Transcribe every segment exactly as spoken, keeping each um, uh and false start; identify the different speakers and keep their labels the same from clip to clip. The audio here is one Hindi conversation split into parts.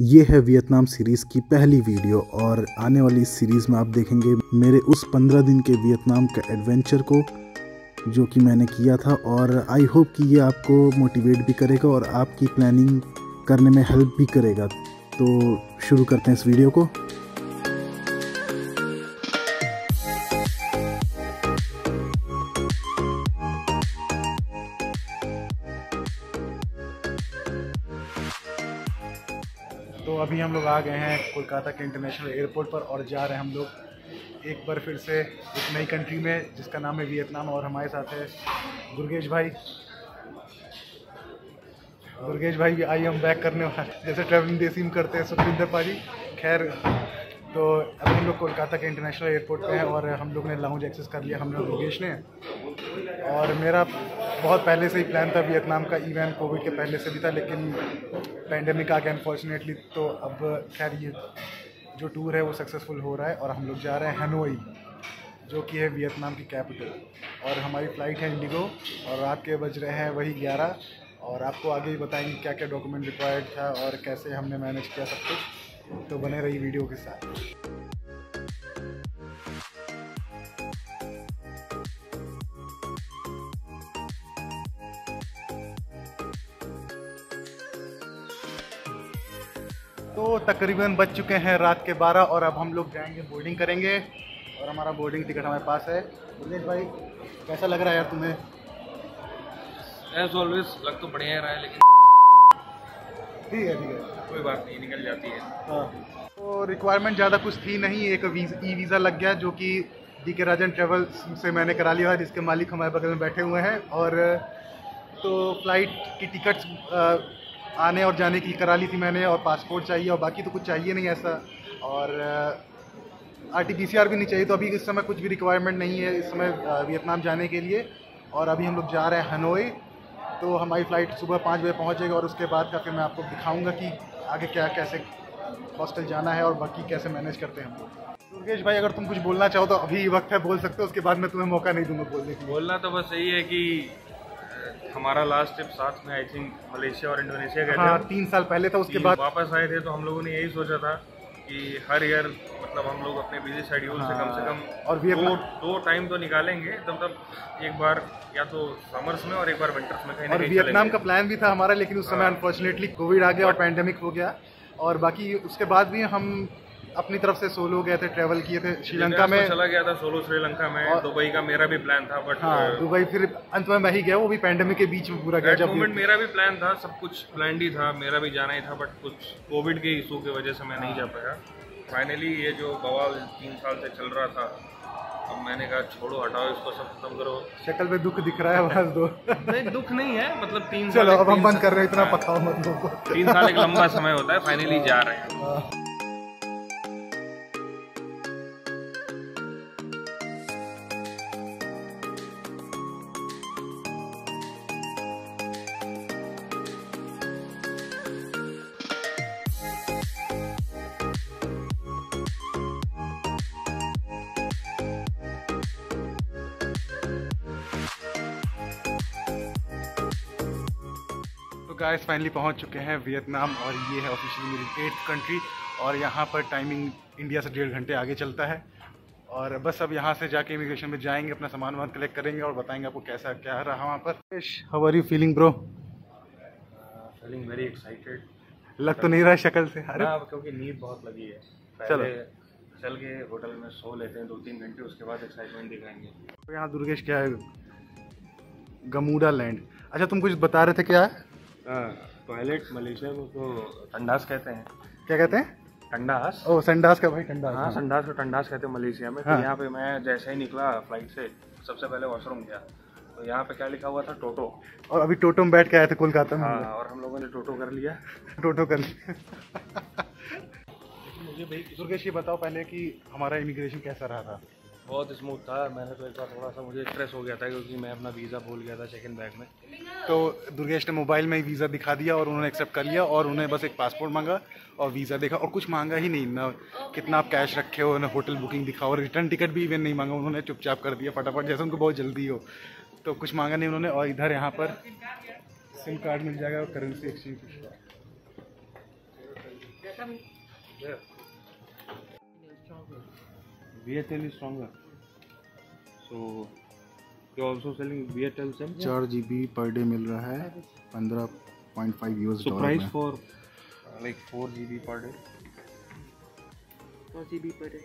Speaker 1: ये है वियतनाम सीरीज़ की पहली वीडियो और आने वाली इस सीरीज़ में आप देखेंगे मेरे उस पंद्रह दिन के वियतनाम का एडवेंचर को जो कि मैंने किया था। और आई होप कि ये आपको मोटिवेट भी करेगा और आपकी प्लानिंग करने में हेल्प भी करेगा। तो शुरू करते हैं इस वीडियो को। तो अभी हम लोग आ गए हैं कोलकाता के इंटरनेशनल एयरपोर्ट पर और जा रहे हैं हम लोग एक बार फिर से एक नई कंट्री में जिसका नाम है वियतनाम। और हमारे साथ है दुर्गेश भाई। दुर्गेश भाई आई एम बैक करने वाले जैसे ट्रैवलिंग देसी में करते हैं सुखविंदर पाजी। खैर, तो अभी हम लोग कोलकाता के इंटरनेशनल एयरपोर्ट पे हैं और हम लोग ने लाउंज एक्सेस कर लिया, हमने दुर्गेश ने। और मेरा बहुत पहले से ही प्लान था वियतनाम का, इवन कोविड के पहले से भी था, लेकिन पैंडेमिक आ गया अनफॉर्चुनेटली। तो अब खैर ये जो टूर है वो सक्सेसफुल हो रहा है और हम लोग जा रहे हैं हनोई, जो कि है वियतनाम की कैपिटल। और हमारी फ़्लाइट है इंडिगो और रात के बज रहे हैं वही ग्यारह। और आपको आगे ही बताएंगे क्या क्या डॉक्यूमेंट रिक्वायर्ड था और कैसे हमने मैनेज किया सब कुछ। तो बने रही वीडियो के साथ। तो तकरीबन बज चुके हैं रात के बारह और अब हम लोग जाएंगे, बोर्डिंग करेंगे। और हमारा बोर्डिंग टिकट हमारे पास है। दिनेश भाई, कैसा लग रहा है यार तुम्हें?
Speaker 2: एज ऑलवेज लग तो बढ़िया रहा है, लेकिन
Speaker 1: ठीक है ठीक है
Speaker 2: कोई बात नहीं, निकल जाती है।
Speaker 1: हाँ, तो रिक्वायरमेंट ज़्यादा कुछ थी नहीं। एक ई वीज़ा लग गया जो कि डी के राजन ट्रेवल से मैंने करा लिया है, जिसके मालिक हमारे बगल में बैठे हुए हैं। और तो फ्लाइट की टिकट्स आने और जाने की करा ली थी मैंने, और पासपोर्ट चाहिए और बाकी तो कुछ चाहिए नहीं ऐसा। और R T P C R भी नहीं चाहिए। तो अभी इस समय कुछ भी रिक्वायरमेंट नहीं है इस समय वियतनाम जाने के लिए। और अभी हम लोग जा रहे हैं हनोई। तो हमारी फ़्लाइट सुबह पाँच बजे पहुंचेगी और उसके बाद का फिर मैं आपको दिखाऊंगा कि आगे क्या कैसे हॉस्टल जाना है और बाकी कैसे मैनेज करते हैं हम लोग। दुर्गेश भाई, अगर तुम कुछ बोलना चाहो तो अभी वक्त है, बोल सकते हो। उसके बाद मैं तुम्हें मौका नहीं दूंगा बोलने के लिए।
Speaker 2: बोलना तो बस यही है कि हमारा लास्ट ट्रिप साथ में आई थिंक मलेशिया और इंडोनेशिया गए थे।
Speaker 1: हाँ, तीन साल पहले था। उसके बाद
Speaker 2: वापस आए थे तो हम लोगों ने यही सोचा था कि हर ईयर मतलब हम लोग अपने बिजी शेड्यूल से कम से कम
Speaker 1: और
Speaker 2: दो दो टाइम तो निकालेंगे, तब तब एक बार या तो समर्स में और एक बार विंटर्स में कहीं ना
Speaker 1: और
Speaker 2: कहीं
Speaker 1: वियतनाम का प्लान भी था हमारा, लेकिन उस समय अनफॉर्चुनेटली कोविड आ गया और पैंडेमिक हो गया। और बाकी उसके बाद भी हम अपनी तरफ से सोलो गए थे, ट्रैवल किए थे श्रीलंका में।
Speaker 2: चला गया था सोलो श्रीलंका में। दुबई का मेरा भी प्लान था, बट
Speaker 1: हाँ, दुबई फिर अंत में मैं ही गया, वो भी पैंडेमिक के बीच में पूरा गया। जब
Speaker 2: मोमेंट मेरा भी प्लान था, सब कुछ प्लान ही था, मेरा भी जाना ही था, बट कुछ कोविड के इशू की वजह से मैं नहीं जा पाया। फाइनली ये जो बवाल तीन साल से चल रहा था, अब मैंने कहा छोड़ो, हटाओ इसको, सब खत्म करो।
Speaker 1: शक्ल पे दुख दिख रहा है, बस दो
Speaker 2: नहीं दुख नहीं है, मतलब तीन
Speaker 1: चलो अब हम बंद कर रहे हैं, इतना पकाओ मत लोगों को।
Speaker 2: तीन साल एक लंबा समय होता है। फाइनली जा रहे हैं।
Speaker 1: तो गाइस फाइनली पहुंच चुके हैं वियतनाम और ये है ऑफिशियली मेरी एट्थ कंट्री। और यहाँ पर टाइमिंग इंडिया से डेढ़ घंटे आगे चलता है। और बस अब यहाँ से जाके इमिग्रेशन में जाएंगे, अपना सामान वामान कलेक्ट करेंगे और बताएंगे आपको कैसा क्या रहा वहाँ पर। How are you feeling bro?
Speaker 2: Feeling very excited.
Speaker 1: लग तो नहीं रहा है शक्ल से। अरे
Speaker 2: क्योंकि नींद बहुत लगी है।
Speaker 1: चलो
Speaker 2: चल के होटल में सो लेते हैं दो तीन घंटे, उसके बाद एक्साइटमेंट दिखाएंगे।
Speaker 1: तो यहाँ दुर्गेश क्या है, गमूडा लैंड। अच्छा, तुम कुछ बता रहे थे क्या?
Speaker 2: टॉयलेट मलेशिया में तो टंडास कहते हैं।
Speaker 1: क्या कहते हैं?
Speaker 2: टंडास।
Speaker 1: ओ संडास का भाई, टंडास।
Speaker 2: हाँ, संडास को टंडास कहते हैं मलेशिया में।
Speaker 1: हाँ।
Speaker 2: तो यहाँ पे मैं जैसे ही निकला फ्लाइट से, सबसे पहले वॉशरूम गया, तो यहाँ पे क्या लिखा हुआ था, टोटो।
Speaker 1: और अभी टोटो में बैठ के आए थे कोलकाता में।
Speaker 2: हाँ, और हम लोगों ने टोटो कर लिया।
Speaker 1: टोटो कर लिया। मुझे भाई दुर्गेश ये बताओ पहले कि हमारा इमिग्रेशन कैसा रहा था?
Speaker 2: बहुत स्मूथ था। मैंने तो एक बार थोड़ा सा मुझे स्ट्रेस हो गया था क्योंकि मैं अपना वीज़ा भूल गया था चेक इन बैग में।
Speaker 1: तो दुर्गेश ने मोबाइल में ही वीज़ा दिखा दिया और उन्होंने एक्सेप्ट कर लिया। और उन्हें बस एक पासपोर्ट मांगा और वीज़ा देखा और कुछ मांगा ही नहीं, ना कितना आप कैश रखे हो, ना होटल बुकिंग दिखा, और रिटर्न टिकट भी इवन नहीं मांगा। उन्होंने चुपचाप कर दिया फटाफट, जैसे उनको बहुत जल्दी हो। तो कुछ मांगा नहीं उन्होंने। और इधर यहाँ पर सिम कार्ड मिल जाएगा और currency exchange.
Speaker 2: Yeah. Viettel is stronger. So you're also selling Viettel SIM?
Speaker 1: चार G B per day meal रहा है पंद्रह point five US
Speaker 2: So
Speaker 1: dollar
Speaker 2: price
Speaker 1: में।
Speaker 2: for uh, like four G B per day?
Speaker 3: four G B per day.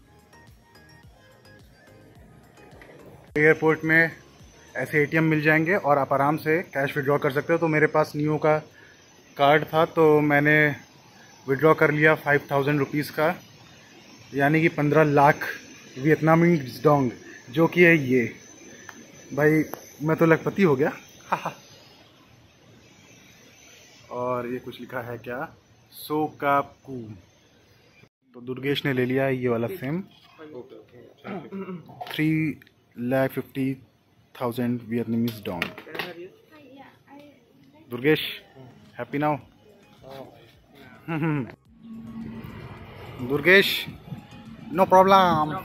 Speaker 1: Airport में ऐसे एटीएम मिल जाएंगे और आप आराम से कैश विड्रॉ कर सकते हो। तो मेरे पास नियो का कार्ड था तो मैंने विड्रॉ कर लिया फाइव थाउजेंड रुपीज़ का, यानी कि पंद्रह लाख वियतनामी डोंग, जो कि है ये। भाई मैं तो लखपति हो गया। और ये कुछ लिखा है क्या, सो का कू। तो दुर्गेश ने ले लिया ये वाला sim, three lakh fifty thousand Vietnamese dong.
Speaker 3: Can I have you?
Speaker 1: Durgesh happy now? Durgesh no problem.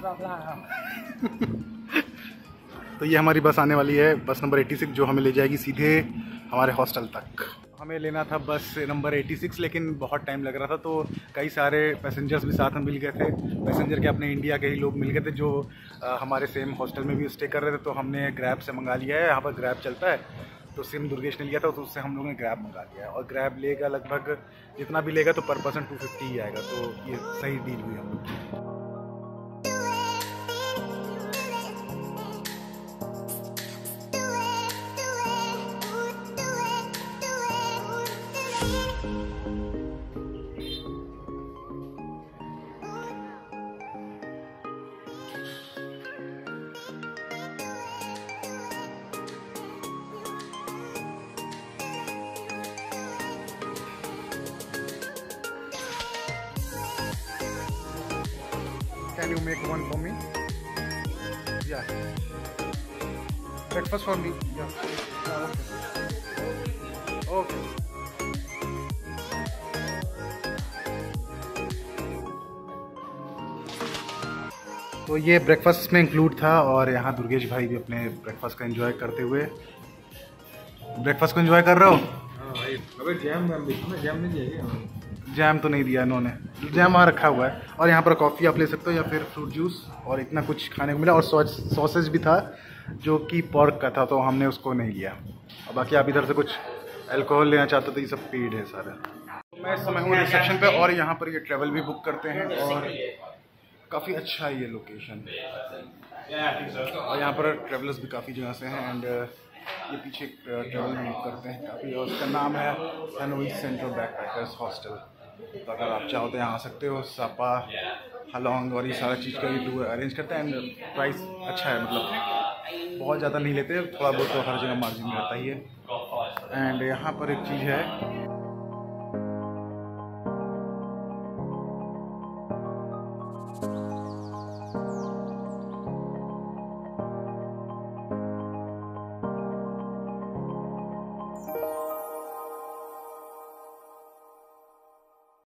Speaker 1: तो ये हमारी बस आने वाली है, बस नंबर छियासी, जो हमें ले जाएगी सीधे हमारे हॉस्टल तक। हमें लेना था बस नंबर छियासी, लेकिन बहुत टाइम लग रहा था, तो कई सारे पैसेंजर्स भी साथ में मिल गए थे। पैसेंजर के अपने इंडिया के ही लोग मिल गए थे जो आ, हमारे सेम हॉस्टल में भी स्टे कर रहे थे। तो हमने ग्रैब से मंगा लिया है, यहाँ पर ग्रैब चलता है। तो सिम दुर्गेश ने लिया था तो उससे हम लोगों ने ग्रैब मंगा लिया है, और ग्रैब लेगा लगभग जितना भी लेगा तो पर पर्सन टू फिफ्टी ही आएगा। तो ये सही डील हुई हम लोग। Can you make one for me? Yeah. Breakfast for me. Yeah. Yeah, okay. Okay. तो ये ब्रेकफास्ट में इंक्लूड था, और यहाँ दुर्गेश भाई भी अपने ब्रेकफास्ट का एंजॉय करते हुए ब्रेकफास्ट को एंजॉय कर रहे हो।
Speaker 2: हाँ भाई, अबे जैम में जैम नहीं दिया?
Speaker 1: जैम तो नहीं दिया इन्होंने, जैम वहाँ रखा हुआ है। और यहाँ पर कॉफ़ी आप ले सकते हो या फिर फ्रूट जूस, और इतना कुछ खाने को मिला। और सॉस सॉसेज भी था जो कि पोर्क का था, तो हमने उसको नहीं लिया। और बाकी आप इधर से कुछ अल्कोहल लेना चाहते तो ये सब पेड है सारा। मैं इस समय हूँ रिसेप्शन पे, और यहाँ पर ये ट्रैवल भी बुक करते हैं, और काफ़ी अच्छा है ये लोकेशन। और यहाँ पर ट्रैवलर्स भी काफ़ी जगह से हैं, एंड ये पीछे ट्रैवल बुक करते हैं काफ़ी, और उसका नाम है हनोई सेंट्रल बैकपैकर्स हॉस्टल। तो अगर आप चाहो तो यहाँ आ सकते हो। सापा, हलोंग और ये सारा चीज़ का भी टूर अरेंज करते हैं, एंड प्राइस अच्छा है, मतलब बहुत ज़्यादा नहीं लेते, थोड़ा बहुत तो हर जगह मार्जिन रहता ही है। एंड यहाँ पर एक चीज़ है,